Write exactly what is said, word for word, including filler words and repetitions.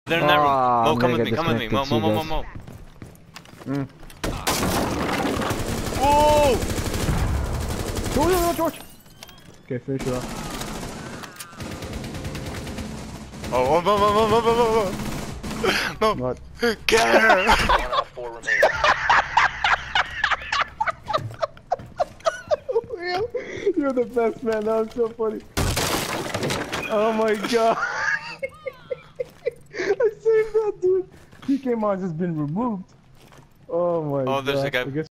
They're in that room. Oh, Mo, I'm come gonna with me, get come with me. Mo, Mo, Mo, Mo, Mo. Mm. Whoa! George, George, George! Okay, finish it off. Oh, oh, Mo, Mo, Mo, Mo, Mo, Mo, Mo. Mo. What? Get her! You're the best, man. That was so funny. Oh my god. I saved that dude. P K Mon's just been removed. Oh my god. Oh, there's a guy.